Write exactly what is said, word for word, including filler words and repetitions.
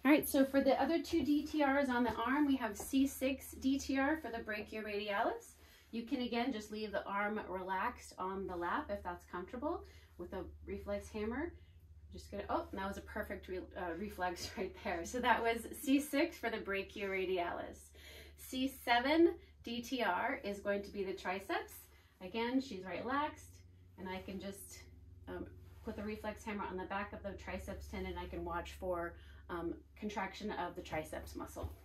All right, so for the other two D T Rs on the arm, we have C six D T R for the brachioradialis. You can again just leave the arm relaxed on the lap if that's comfortable with a reflex hammer. Just gonna, oh, that was a perfect re, uh, reflex right there. So that was C six for the brachioradialis. C seven D T R is going to be the triceps. Again, she's relaxed, and I can just um, put the reflex hammer on the back of the triceps tendon. I can watch for um, contraction of the triceps muscle.